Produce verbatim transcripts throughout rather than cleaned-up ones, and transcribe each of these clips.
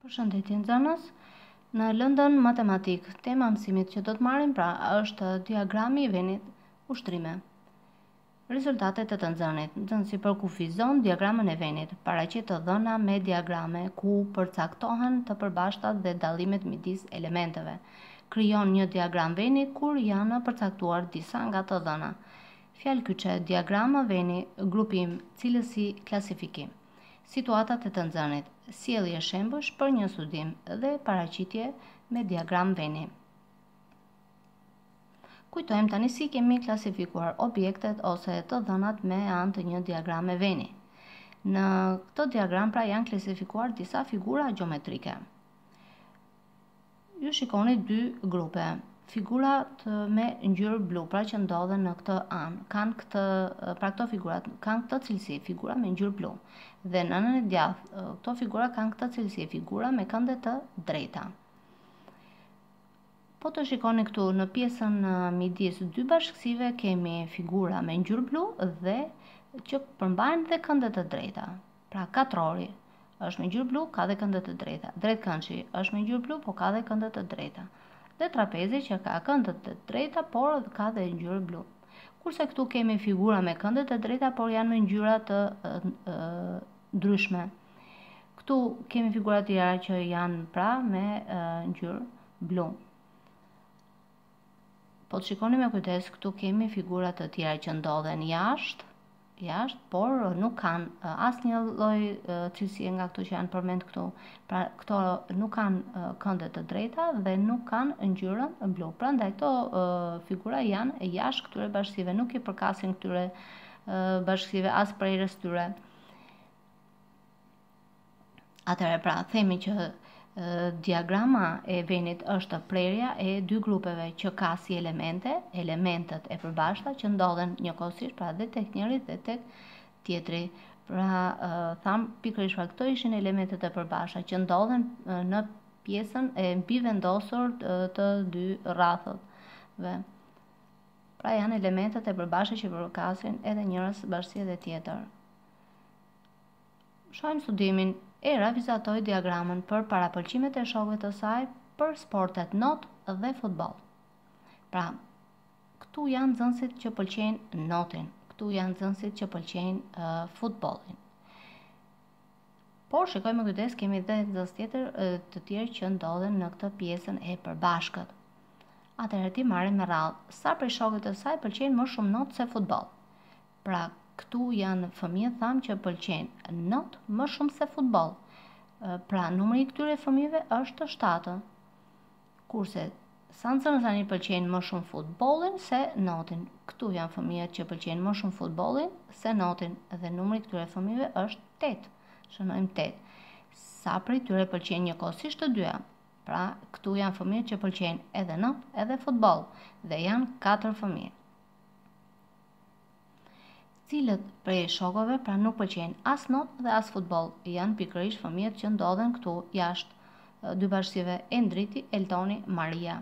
Përshëndetje nxënës. Në lëndën matematik, tema mësimit që do të marrim pra është diagrami i venit ushtrime. Rezultatet e të nxënit. Nxënësi përkufizon diagramën e venit, paraqet të dhëna me diagrame ku përcaktohen të përbashkëtat dhe dallimet midis elementeve. Krijon një diagram veni kur janë përcaktuar disa nga të dhëna. Fjalë kyçe, diagrama veni, grupim, cilësi, klasifikim. Situatat e të nxënit, sjellje shembush për një studim dhe paraqitje me diagram veni. Kujtojmë tani si kemi klasifikuar objektet ose të dhënat me anë të një diagrame veni. Në këtë diagram pra janë klasifikuar disa figura gjeometrike. Ju shikoni dy grupe. Figurat me ngjyrë blu, pra që ndodhen në këtë anë, kanë këtë, pra këto figurat kanë këtë cilësi, figura me ngjyrë blu. Dhe në anën e djathtë, këto figura kanë këtë cilësi, figura me kënde të drejta. Po të shikoni këtu në pjesën midis dy bashkësive kemi figura me ngjyrë blu dhe që përmbajnë dhe këndet të drejta. Pra katrori është me ngjyrë blu, ka dhe këndet të drejta. Drejtkëndshi është me ngjyrë blu, po ka dhe këndet të drejta. Dhe trapezi që ka këndet të drejta, por ka dhe ngjyrë blu. Kurse këtu kemi figura me këndet të drejta, por janë me ngjyra të ndryshme. Këtu kemi figura të tjera që janë pra me ngjyrë blu. Po të shikoni me kujdes, këtu kemi figura të tjera që ndodhen jashtë, jashtë, por nuk kanë asnjë lloj cilësie nga këto që janë përmend këtu. Pra këto nuk kanë kënde të drejta dhe nuk kanë ngjyrën blu. Prandaj këto figura janë jashtë këtyre bashkësive, nuk i përkasin këtyre bashkësive as prerës tyre. Atëherë pra themi që diagrama e venit është prerja e dy grupeve që ka si elemente, elementet e përbashkëta që ndodhen njëkohësisht, pra dhe tek njëri dhe tek tjetri. Pra tham pikërisht pra këto ishin elementet e përbashkëta që ndodhen në pjesën e mbivendosur të dy rrethëve. Pra janë elementet e përbashkëta që përkasin edhe njërës bashkësi dhe tjetër. Shohim studimin. Era vizatoi diagramën për parapëlqimet e shokëve të saj për sportet not dhe futboll. Pra, këtu janë nxënësit që pëlqejnë notin, këtu janë nxënësit që pëlqejnë uh, futbollin. Por shikojmë me kujdes, kemi dhe nxënës tjetër uh, të tjerë që ndodhen në këtë pjesën e përbashkët. Atëherë ti marrim me radhë, sa prej shokëve të saj pëlqejnë më shumë not se futboll. Pra, këtu janë fëmijët tham që pëlqejnë not më shumë se futboll. Pra numri i këtyre fëmijëve është shtatë. Kurse sa nxënës tani pëlqejnë më shumë futbollin se notin. Këtu janë fëmijët që pëlqejnë më shumë futbollin se notin dhe numri i këtyre fëmijëve është tetë. Shënojmë tetë. Sa prej tyre pëlqejnë njëkohësisht të dyja. Pra këtu janë fëmijët që pëlqejnë edhe not edhe futboll dhe janë katër fëmijë. Cilët prej shokove pra nuk pëlqejnë as not dhe as futboll, janë pikërisht fëmijët që ndodhen këtu jashtë dy bashkësive Endriti, Eltoni, Maria.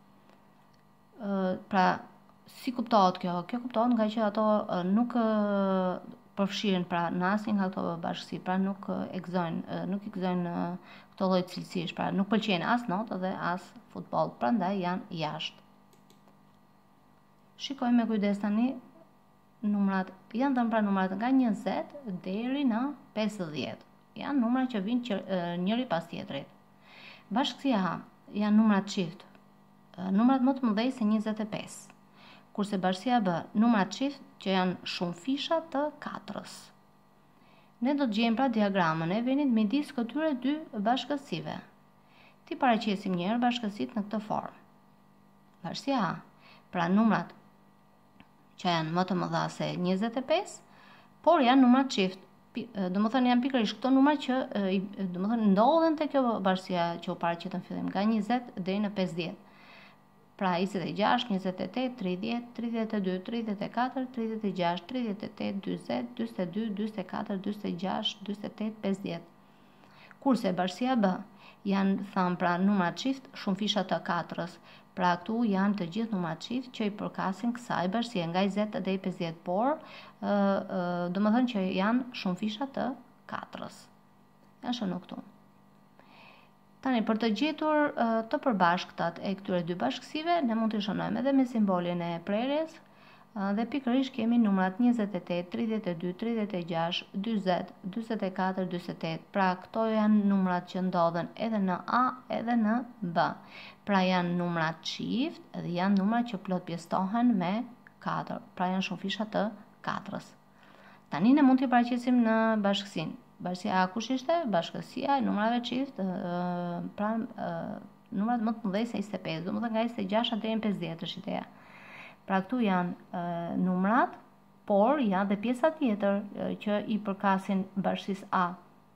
Pra si kuptohet kjo? Kjo kuptohet nga që ato nuk përfshiren pra në asnjë nga këto bashkësi, pra nuk e gëzojnë, nuk i gëzojnë këto lloj cilësish, pra nuk pëlqejnë as not dhe as futboll, prandaj janë jashtë. Shikojmë me kujdes tani. Numrat janë dhënë pra numrat nga njëzet deri në pesëdhjetë. Janë numra që vinë që, e, njëri pas tjetrit. Bashkësia A janë numrat çift. Numrat më të mëdhej se njëzet e pesë. Kurse bashkësia B, numrat çift që janë shumë fisha të katrës. Ne do të gjejmë pra diagramën e venit midis këtyre dy bashkësive. Ti paraqesim një herë bashkësitë në këtë formë. Bashkësia A, pra numrat që janë më të mëdha se njëzet e pesë, por janë numrat çift. Do më thënë janë pikërisht këto numra që do më thënë ndodhen te kjo bashkësia që u paraqet në fillim, nga njëzet deri në pesëdhjetë. Pra njëzet e gjashtë, njëzet e tetë, tridhjetë, tridhjetë e dy, tridhjetë e katër, tridhjetë e gjashtë, tridhjetë e tetë, njëzet, njëzet e dy, njëzet e katër, njëzet e gjashtë, njëzet e tetë, pesëdhjetë. Kurse bashkësia B janë tham pra numrat çift shumë fisha të katrës. Pra këtu janë të gjithë numrat çift që i përkasin kësaj bashkësie nga njëzet deri pesëdhjetë, por do të thënë që janë shumë fisha të katrës. Janë shënuar këtu. Tani, për të gjetur uh, të përbashkëtat e këtyre dy bashkësive, ne mund të shënojmë edhe me simbolin e prerjes, uh, dhe pikërisht kemi numrat njëzet e tetë, tridhjetë e dy, tridhjetë e gjashtë, dyzet, dyzet e katër, dyzet e tetë. Pra, këto janë numrat që ndodhen edhe në A edhe në B. Pra, janë numrat çift dhe janë numrat që plot pjestohen me katër. Pra, janë shumëfisha të katërës. Tani ne mund t'i paraqesim në bashkësinë. Bashkësia A kush ishte? Bashkësia e numrave çift, pra numrat më të mëdhenj se njëzet e pesë, domethënë nga njëzet e gjashta deri në pesëdhjetë është ideja. Pra këtu janë numrat, por janë dhe pjesa tjetër që i përkasin bashkësisë A.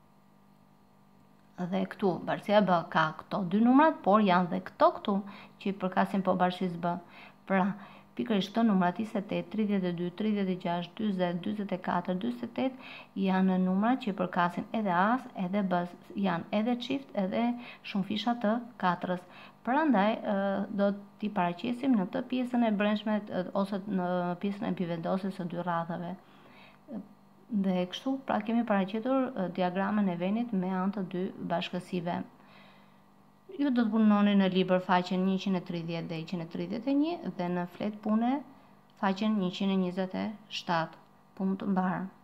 Dhe këtu bashkësia B ka këto dy numrat, por janë dhe këto këtu që i përkasin po bashkësisë B. Pra pikërisht këto numrat njëzet e tetë, tridhjetë e dy, tridhjetë e gjashtë, dyzet, dyzet e katër, dyzet e tetë janë numrat që i përkasin edhe A-s edhe B-s, janë edhe çift edhe shumëfisha të katërës. Prandaj do t'i paraqesim në të pjesën e brendshme ose në pjesën e mbivendosjes së dy radhave. Dhe kështu pra kemi paraqetur diagramën e venit me anë të dy bashkësive. Ju do të punoni në libër faqen njëqind e tridhjetë dhe njëqind e tridhjetë e një dhe në flet pune faqen njëqind e njëzet e shtatë. Punë të mbarë.